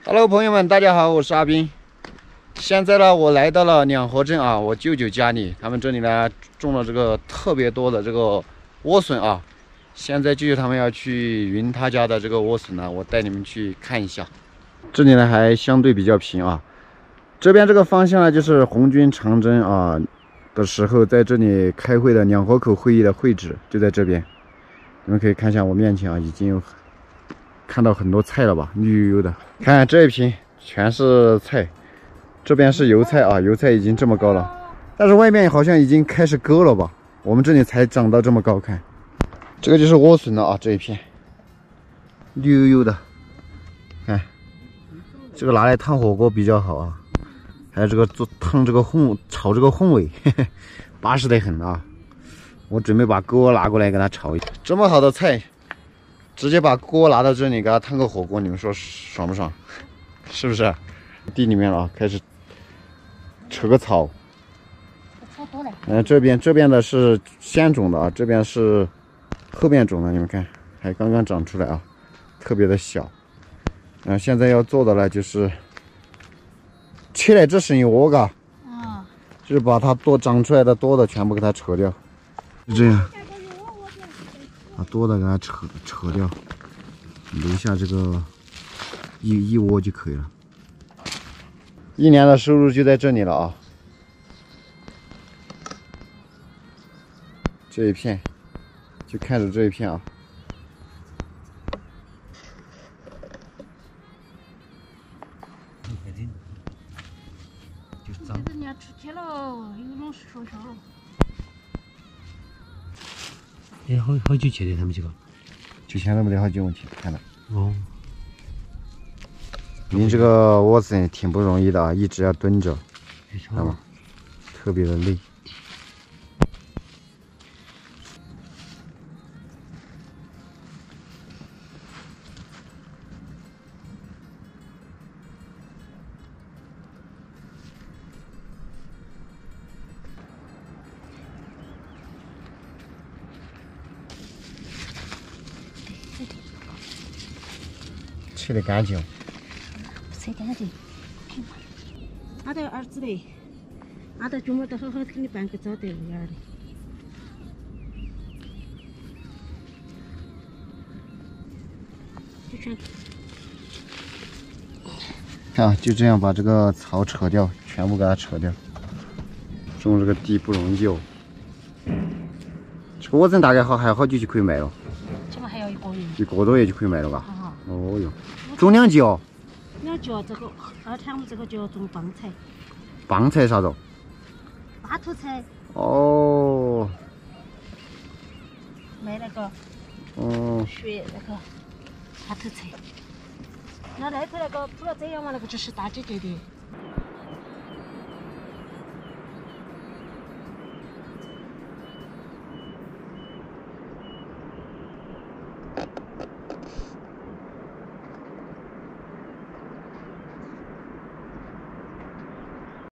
Hello， 朋友们，大家好，我是阿斌。现在呢，我来到了两河镇啊，我舅舅家里，他们这里呢种了这个特别多的这个莴笋啊。现在舅舅他们要去云他家的这个莴笋呢，我带你们去看一下。这里呢还相对比较平啊，这边这个方向呢就是红军长征啊的时候在这里开会的两河口会议的会址就在这边。你们可以看一下我面前啊，已经有看到很多菜了吧，绿油油的。看看这一瓶全是菜，这边是油菜啊，油菜已经这么高了，但是外面好像已经开始割了吧？我们这里才长到这么高，看，这个就是莴笋了啊，这一片绿油油的，看，这个拿来烫火锅比较好啊，还有这个做烫这个炒这个烘尾，巴适得很啊！我准备把锅拿过来给它炒一下，这么好的菜。直接把锅拿到这里，给它烫个火锅，你们说爽不爽？是不是？地里面了，开始扯个草。这边的是先种的啊，这边是后边种的，你们看，还刚刚长出来啊，特别的小。现在要做的呢，就是切来这省一窝嘎，就是把它长出来的多的全部给它扯掉，就这样。把多的给它扯掉，留下这个一窝就可以了。一年的收入就在这里了啊！这一片，就看着这一片啊。 这个人家出去了，有种说笑了。 哎，好久去的他们几个？ 之前那么的好久问题，看到。 哦。 您这个莴笋挺不容易的啊，一直要蹲着，知道吗？特别的累。切得干净， 切干净。俺的儿子嘞，俺的舅妈都好好给你办个早点样的。就全。 看啊，就这样把这个草扯掉，全部给它扯掉。种这个地不容易哦。这个莴笋大概还好久就可以卖了。 起码还要1个月。 1个多月就可以卖了吧？ 啊。 哦哟，种2季哦。 2季这个，2天我们这个就要种棒菜。 棒菜啥子？ 大头菜。 哦。 卖那个。 哦。 雪那个大头菜。那头那个铺了这样嘛，那个就是大姐姐的。